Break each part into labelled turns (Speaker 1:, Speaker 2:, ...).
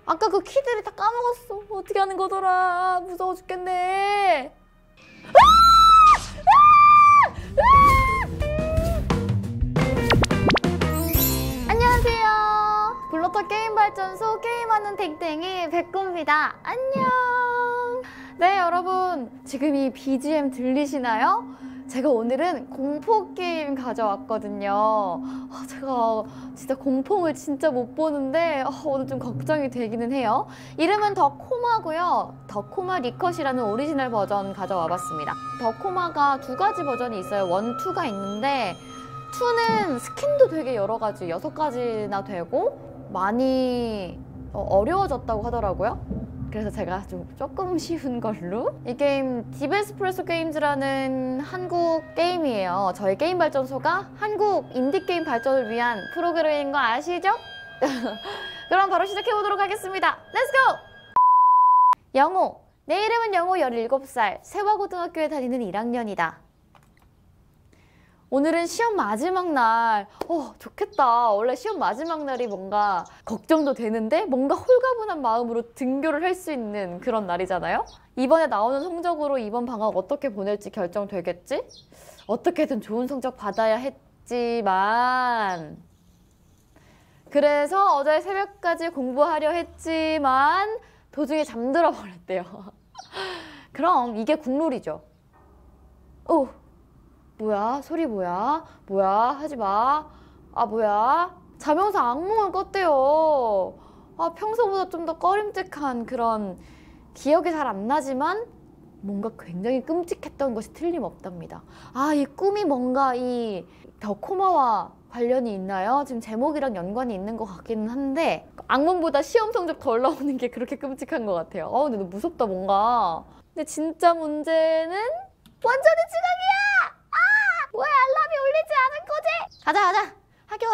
Speaker 1: 아까 그 키들이 다 까먹었어. 어떻게 하는 거더라. 무서워 죽겠네. 안녕하세요. 블로터 게임발전소 게임하는 댕댕이 백구입니다. 안녕. 네, 여러분. 지금 이 BGM 들리시나요? 제가 오늘은 공포게임 가져왔거든요. 제가 진짜 공포를 진짜 못 보는데 오늘 좀 걱정이 되기는 해요. 이름은 더코마고요. 더코마 리컷이라는 오리지널 버전 가져와봤습니다. 더코마가 두 가지 버전이 있어요. 1, 2가 있는데 2는 스킨도 되게 여러 가지, 6가지나 되고 많이 어려워졌다고 하더라고요. 그래서 제가 조금 쉬운 걸로. 이 게임 디베스프레소 게임즈라는 한국 게임이에요. 저희 게임 발전소가 한국 인디게임 발전을 위한 프로그램인 거 아시죠? 그럼 바로 시작해보도록 하겠습니다. 렛츠고! 영호. 내 이름은 영호 17살. 세화고등학교에 다니는 1학년이다. 오늘은 시험 마지막 날. 좋겠다. 원래 시험 마지막 날이 뭔가 걱정도 되는데 뭔가 홀가분한 마음으로 등교를 할 수 있는 그런 날이잖아요. 이번에 나오는 성적으로 이번 방학 어떻게 보낼지 결정되겠지? 어떻게든 좋은 성적 받아야 했지만 그래서 어제 새벽까지 공부하려 했지만 도중에 잠들어 버렸대요. 그럼 이게 국룰이죠. 뭐야? 소리 뭐야? 뭐야? 하지마. 뭐야? 자면서 악몽을 꿨대요. 평소보다 좀 더 꺼림칙한 그런 기억이 잘 안 나지만 뭔가 굉장히 끔찍했던 것이 틀림없답니다. 이 꿈이 뭔가 이 더코마와 관련이 있나요? 지금 제목이랑 연관이 있는 것 같기는 한데 악몽보다 시험 성적 덜 나오는 게 그렇게 끔찍한 것 같아요. 근데 너무 무섭다 뭔가. 근데 진짜 문제는 완전히 지각이야! 왜 알람이 울리지 않은 거지? 가자. 학교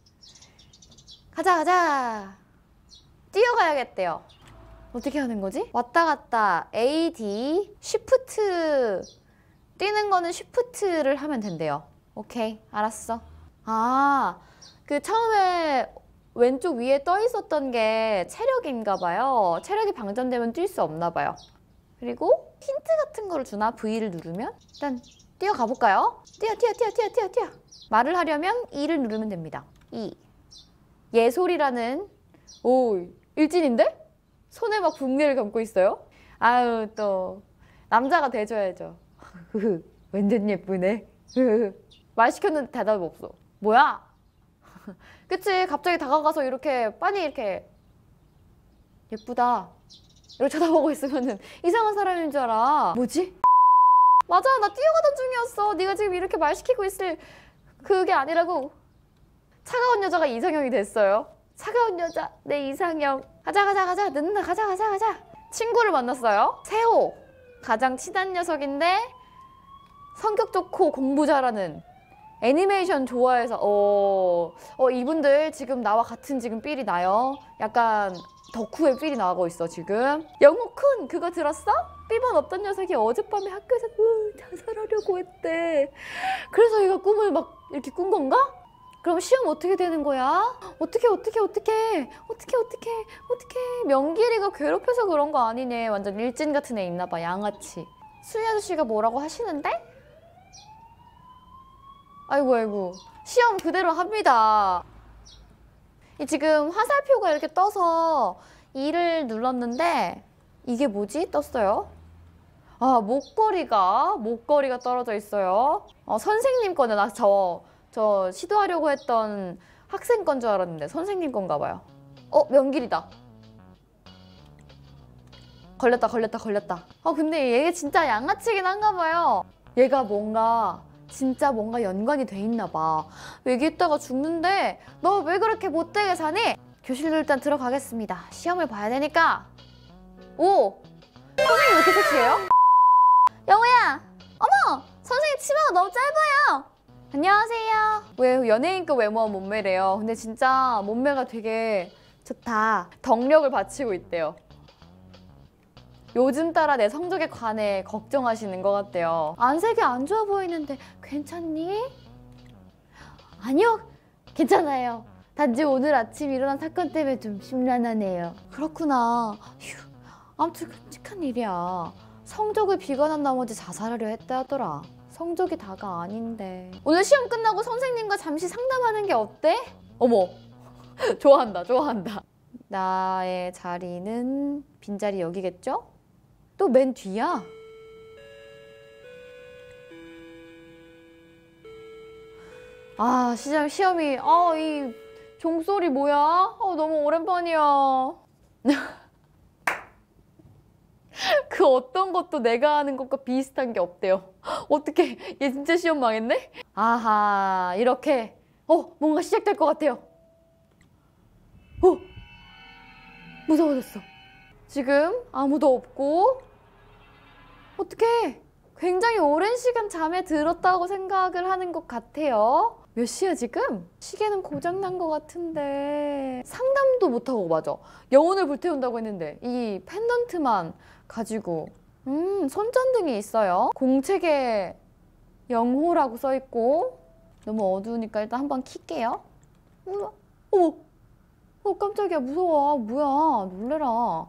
Speaker 1: 가자. 뛰어가야겠대요. 어떻게 하는 거지? 왔다 갔다 A, D, 쉬프트. 뛰는 거는 쉬프트를 하면 된대요. 오케이, 알았어. 그 처음에 왼쪽 위에 떠 있었던 게 체력인가 봐요. 체력이 방전되면 뛸 수 없나 봐요. 그리고 힌트 같은 거를 주나? V를 누르면? 일단 뛰어가 볼까요? 뛰어. 말을 하려면 E를 누르면 됩니다. E. 예솔이라는 일진인데? 손에 막 붕대를 감고 있어요. 또 남자가 돼줘야죠. 완전 예쁘네. 말 시켰는데 대답이 없어. 뭐야? 그치? 갑자기 다가가서 이렇게 빤히 이렇게 예쁘다 이렇게 쳐다보고 있으면은 이상한 사람인 줄 알아. 뭐지? 맞아, 나 뛰어가던 중이었어. 네가 지금 이렇게 말 시키고 있을 그게 아니라고. 차가운 여자가 이상형이 됐어요. 차가운 여자, 내 이상형. 가자. 늦는다. 가자. 친구를 만났어요. 세호. 가장 친한 녀석인데 성격 좋고 공부 잘하는. 애니메이션 좋아해서 이분들 지금 나와 같은 지금 삘이 나요. 약간 덕후의 삘이 나고 있어 지금. 영호쿤 그거 들었어? 삐번 어떤 녀석이 어젯밤에 학교에서 자살하려고 했대. 그래서 얘가 꿈을 막 이렇게 꾼 건가? 그럼 시험 어떻게 되는 거야? 어떻게 명길이가 괴롭혀서 그런 거 아니네. 완전 일진 같은 애 있나 봐. 양아치. 수희 아저씨가 뭐라고 하시는데? 아이고 시험 그대로 합니다. 지금 화살표가 이렇게 떠서 2를 눌렀는데 이게 뭐지? 떴어요. 목걸이가 떨어져 있어요. 선생님 거는 저 시도하려고 했던 학생 건 줄 알았는데 선생님 건가 봐요. 명길이다. 걸렸다. 근데 얘가 진짜 양아치긴 한가 봐요. 얘가 진짜 뭔가 연관이 돼 있나 봐. 얘기했다가 죽는데 너 왜 그렇게 못되게 사니? 교실로 일단 들어가겠습니다. 시험을 봐야 되니까. 선생님 왜 이렇게 섹시해요? 영호야! 어머! 선생님 치마가 너무 짧아요! 안녕하세요. 왜 연예인급 외모한 몸매래요. 근데 진짜 몸매가 되게 좋다. 덕력을 바치고 있대요. 요즘 따라 내 성적에 관해 걱정하시는 것 같대요. 안색이 안 좋아 보이는데 괜찮니? 아니요, 괜찮아요. 단지 오늘 아침 일어난 사건 때문에 좀 심란하네요. 그렇구나. 휴, 아무튼 끔찍한 일이야. 성적을 비관한 나머지 자살하려 했다 하더라. 성적이 다가 아닌데. 오늘 시험 끝나고 선생님과 잠시 상담하는 게 어때? 어머, 좋아한다, 좋아한다. 나의 자리는 빈자리 여기겠죠? 또 맨 뒤야? 아, 시험이, 이 종소리 뭐야? 너무 오랜만이야. 그 어떤 것도 내가 하는 것과 비슷한 게 없대요. 어떡해, 얘 진짜 시험 망했네? 아하, 이렇게 뭔가 시작될 것 같아요. 무서워졌어. 지금 아무도 없고 어떡해, 굉장히 오랜 시간 잠에 들었다고 생각을 하는 것 같아요. 몇 시야 지금? 시계는 고장난 것 같은데 상담도 못하고 맞아. 영혼을 불태운다고 했는데 이 펜던트만 가지고 손전등이 있어요. 공책에 영호라고 써있고 너무 어두우니까 일단 한번 킬게요. 깜짝이야, 무서워. 뭐야, 놀래라.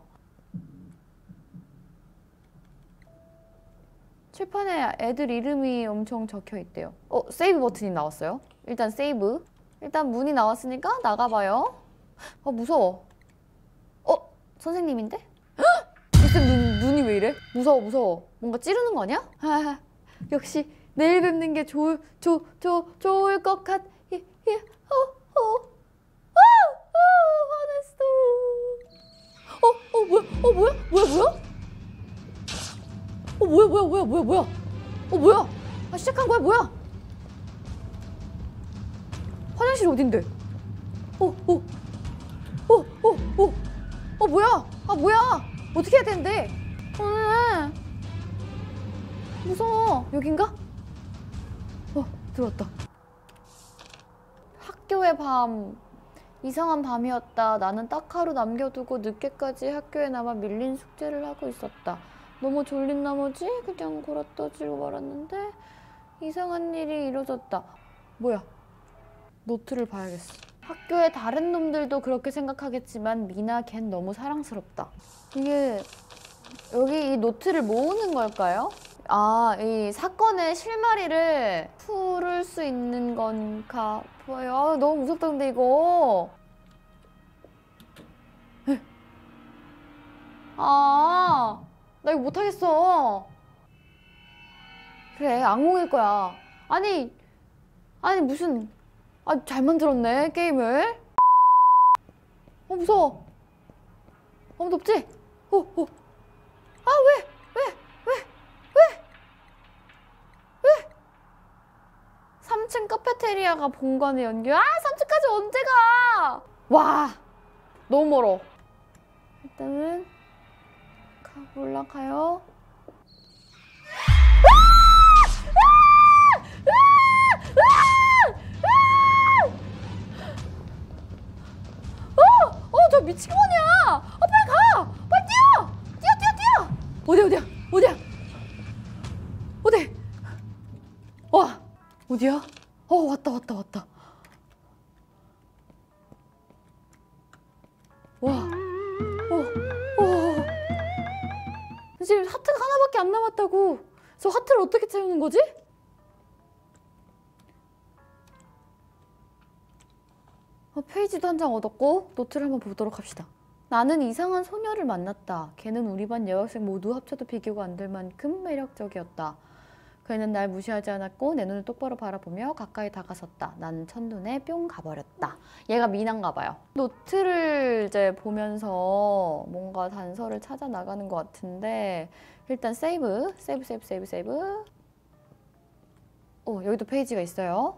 Speaker 1: 칠판에 애들 이름이 엄청 적혀 있대요. 세이브 버튼이 나왔어요. 일단 세이브. 일단 문이 나왔으니까 나가봐요. 무서워. 선생님인데? 무슨 눈이 왜 이래? 무서워. 뭔가 찌르는 거 아니야? 역시 내일 뵙는 게 좋을 것 같. 화냈어. 뭐야? 뭐야? 시작한 거야, 뭐야? 화장실 어딘데? 뭐야? 어떻게 해야 되는데? 무서워. 여긴가? 들어왔다. 학교의 밤. 이상한 밤이었다. 나는 딱 하루 남겨두고 늦게까지 학교에 남아 밀린 숙제를 하고 있었다. 너무 졸린 나머지 그냥 골아떠지고 말았는데 이상한 일이 이뤄졌다. 뭐야? 노트를 봐야겠어. 학교의 다른 놈들도 그렇게 생각하겠지만 미나 걘 너무 사랑스럽다. 이게 여기 이 노트를 모으는 걸까요? 이 사건의 실마리를 풀을 수 있는 건가 봐요. 너무 무섭다 근데 이거. 나 이거 못하겠어. 그래, 악몽일 거야. 아니 무슨 잘 만들었네 게임을. 무서워. 아무도 없지? 왜? 3층 카페테리아가 본관에 연결. 3층까지 언제 가? 와, 너무 멀어. 일단은 올라가요. 저 미친 거 아니야? 빨리 가! 빨리 뛰어! 뛰어! 어디야? 어디? 와, 어디야? 왔다. 와, 지금 하트가 하나밖에 안 남았다고. 저 하트를 어떻게 채우는 거지? 페이지도 한 장 얻었고 노트를 한번 보도록 합시다. 나는 이상한 소녀를 만났다. 걔는 우리 반 여학생 모두 합쳐도 비교가 안 될 만큼 매력적이었다. 그애는 날 무시하지 않았고 내 눈을 똑바로 바라보며 가까이 다가섰다. 나는 첫눈에 뿅 가버렸다. 얘가 미나인가 봐요. 노트를 이제 보면서 뭔가 단서를 찾아 나가는 것 같은데 일단 세이브. 여기도 페이지가 있어요.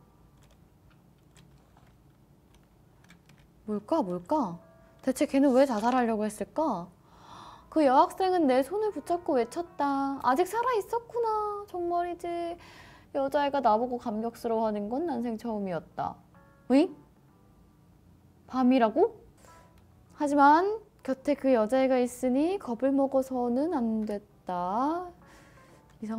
Speaker 1: 뭘까? 대체 걔는 왜 자살하려고 했을까? 그 여학생은 내 손을 붙잡고 외쳤다. 아직 살아있었구나. 정말이지. 여자애가 나보고 감격스러워하는 건 난생 처음이었다. 응? 밤이라고? 하지만 곁에 그 여자애가 있으니 겁을 먹어서는 안 됐다.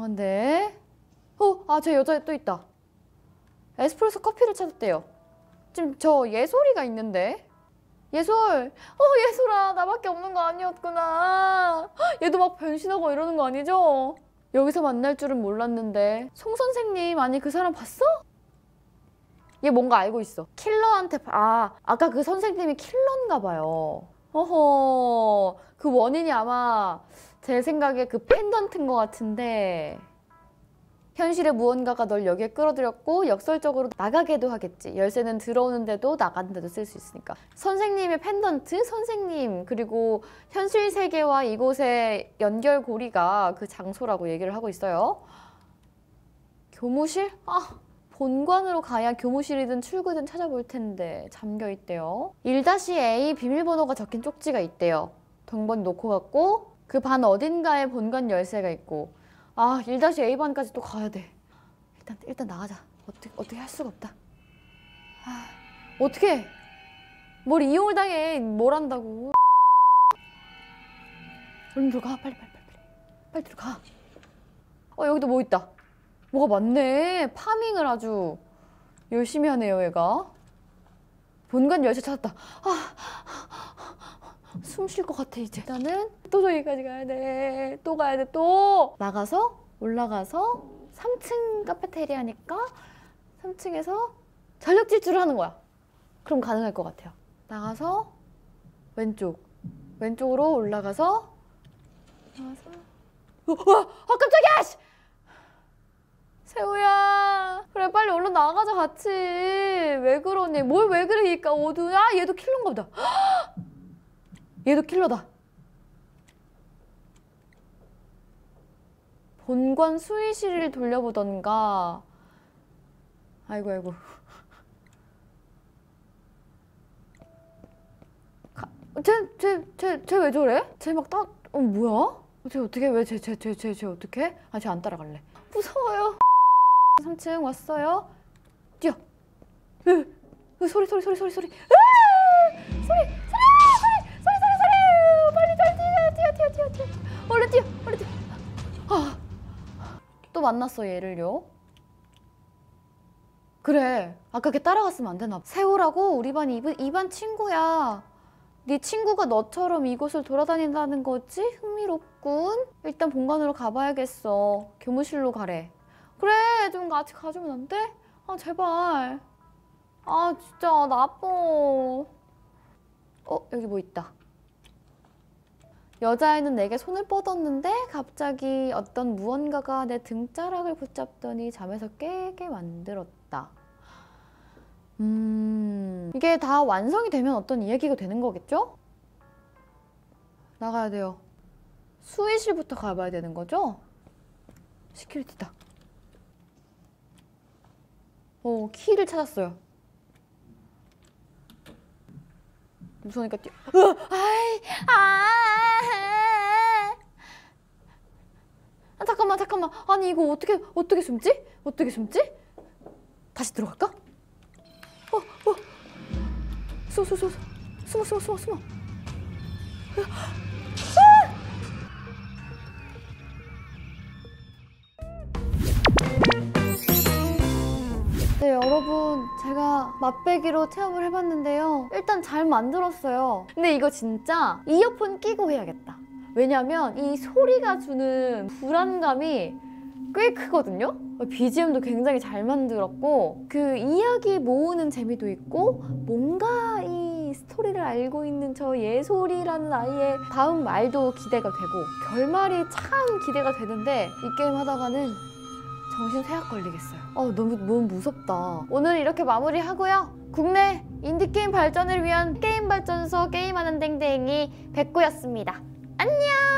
Speaker 1: 이상한데? 저 여자애 또 있다. 에스프레소 커피를 찾았대요. 지금 저 예솔이가 있는데? 예솔! 예솔아, 나밖에 없는 거 아니었구나. 얘도 막 변신하고 이러는 거 아니죠? 여기서 만날 줄은 몰랐는데. 송 선생님, 아니 그 사람 봤어? 얘 뭔가 알고 있어. 킬러한테 아까 그 선생님이 킬러인가 봐요. 어허, 그 원인이 아마 제 생각에 그 펜던트인 것 같은데 현실의 무언가가 널 여기에 끌어들였고 역설적으로 나가게도 하겠지. 열쇠는 들어오는데도 나가는데도 쓸 수 있으니까. 선생님의 펜던트, 선생님, 그리고 현실 세계와 이곳의 연결고리가 그 장소라고 얘기를 하고 있어요. 교무실? 본관으로 가야 교무실이든 출구든 찾아볼 텐데 잠겨 있대요. 1-A 비밀번호가 적힌 쪽지가 있대요. 동번 놓고 갔고 그 반 어딘가에 본관 열쇠가 있고 1-A반까지 또 가야 돼. 일단 나가자. 어떻게 할 수가 없다. 어떻게 뭘 이용을 당해. 뭘 한다고. 얼른 들어가. 빨리 들어가. 여기도 뭐 있다. 뭐가 많네. 파밍을 아주 열심히 하네요, 얘가. 본관 열쇠 찾았다. 숨 쉴 것 같아, 이제. 일단은 또 저기까지 가야 돼. 또 가야 돼, 또. 나가서 올라가서 3층 카페테리아니까 3층에서 전력 질주를 하는 거야. 그럼 가능할 것 같아요. 나가서 왼쪽으로 올라가서 깜짝이야! 세우야, 그래 빨리 얼른 나가자 같이. 왜 그러니? 뭘 왜 그러니까 오두야? 얘도 킬러인가 보다. 얘도 킬러다. 본관 수의실을 돌려보던가. 아이고. 쟤 왜 저래? 쟤 막 뭐야? 쟤 어떻게? 왜 쟤 어떻게? 쟤 안 따라갈래. 무서워요. 3층 왔어요. 뛰어. 소리. 소리. 빨리 뛰어. 얼른 뛰어. 또 만났어, 얘를요. 그래, 아까 걔 따라갔으면 안 되나 봐. 세호라고 우리 반 2반 친구야. 네 친구가 너처럼 이곳을 돌아다닌다는 거지? 흥미롭군. 일단 본관으로 가봐야겠어. 교무실로 가래. 그래, 좀 같이 가주면 안 돼? 제발. 진짜 나빠. 여기 뭐 있다. 여자아이는 내게 손을 뻗었는데 갑자기 어떤 무언가가 내 등자락을 붙잡더니 잠에서 깨게 만들었다. 이게 다 완성이 되면 어떤 이야기가 되는 거겠죠? 나가야 돼요. 수의실부터 가봐야 되는 거죠? 시큐리티다. 키를 찾았어요. 무서우니까 뛰어. 잠깐만. 아니 이거 어떻게 숨지? 다시 들어갈까? 숨어. 네, 여러분, 제가 맛배기로 체험을 해봤는데요. 일단 잘 만들었어요. 근데 이거 진짜 이어폰 끼고 해야겠다. 왜냐면 이 소리가 주는 불안감이 꽤 크거든요? BGM도 굉장히 잘 만들었고 그 이야기 모으는 재미도 있고 뭔가 이 스토리를 알고 있는 저 예솔이라는 아이의 다음 말도 기대가 되고 결말이 참 기대가 되는데 이 게임 하다가는 정신 쇠약 걸리겠어요. 너무 무섭다. 오늘 이렇게 마무리하고요. 국내 인디게임 발전을 위한 게임 발전소 게임하는 댕댕이 백구였습니다. 안녕!